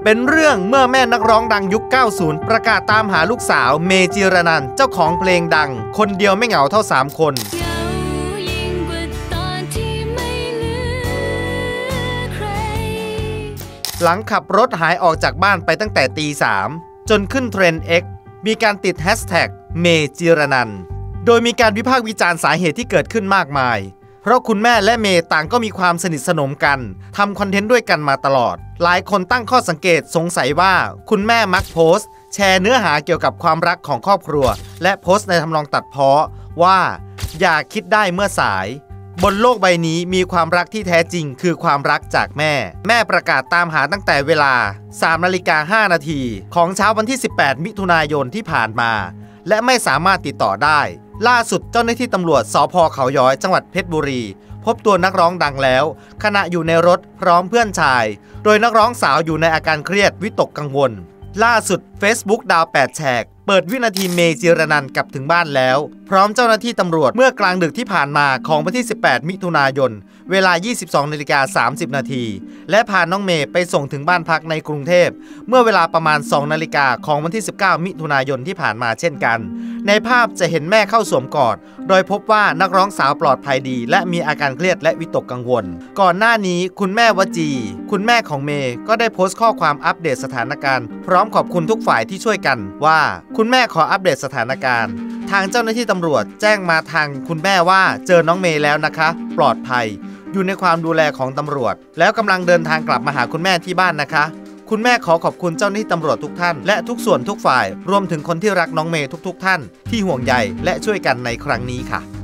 เป็นเรื่องเมื่อแม่นักร้องดังยุค 90 ประกาศตามหาลูกสาวเมย์ จิรนันท์เจ้าของเพลงดังคนเดียวไม่เหงาเท่า3 คนหลังขับรถหายออกจากบ้านไปตั้งแต่ตี 3จนขึ้นเทรนด์ X มีการติดแฮชแท็กเมย์ จิรนันท์โดยมีการวิพากษ์วิจารณ์สาเหตุที่เกิดขึ้นมากมายเพราะคุณแม่และเมย์ต่างก็มีความสนิทสนมกันทำคอนเทนต์ด้วยกันมาตลอดหลายคนตั้งข้อสังเกตสงสัยว่าคุณแม่มักโพสต์แชร์เนื้อหาเกี่ยวกับความรักของครอบครัวและโพสต์ในทำนองตัดพ้อว่าอย่าคิดได้เมื่อสายบนโลกใบนี้มีความรักที่แท้จริงคือความรักจากแม่ประกาศตามหาตั้งแต่เวลา 3:05 นาทีของเช้าวันที่ 18 มิถุนายนที่ผ่านมาและไม่สามารถติดต่อได้ล่าสุดเจ้าหน้าที่ตำรวจสภ.เขาย้อยจังหวัดเพชรบุรีพบตัวนักร้องดังแล้วขณะอยู่ในรถพร้อมเพื่อนชายโดยนักร้องสาวอยู่ในอาการเครียดวิตกกังวลล่าสุด Facebook ดาว8แฉกเปิดวินาทีเมย์ จิรนันท์กลับถึงบ้านแล้วพร้อมเจ้าหน้าที่ตำรวจเมื่อกลางดึกที่ผ่านมาของวันที่ 18 มิถุนายนเวลา 22:30 นาทีและพาน้องเมย์ไปส่งถึงบ้านพักในกรุงเทพเมื่อเวลาประมาณ 2 นาฬิกาของวันที่ 19 มิถุนายนที่ผ่านมาเช่นกันในภาพจะเห็นแม่เข้าสวมกอดโดยพบว่านักร้องสาวปลอดภัยดีและมีอาการเครียดและวิตกกังวลก่อนหน้านี้คุณแม่วจีคุณแม่ของเมย์ก็ได้โพสต์ข้อความอัปเดตสถานการณ์พร้อมขอบคุณทุกฝ่ายที่ช่วยกันว่าคุณแม่ขออัปเดตสถานการณ์ทางเจ้าหน้าที่ตำรวจแจ้งมาทางคุณแม่ว่าเจอน้องเมย์แล้วนะคะปลอดภัยอยู่ในความดูแลของตำรวจแล้วกำลังเดินทางกลับมาหาคุณแม่ที่บ้านนะคะคุณแม่ขอบคุณเจ้าหน้าที่ตำรวจทุกท่านและทุกส่วนทุกฝ่ายรวมถึงคนที่รักน้องเมย์ทุกท่านที่ห่วงใยและช่วยกันในครั้งนี้ค่ะ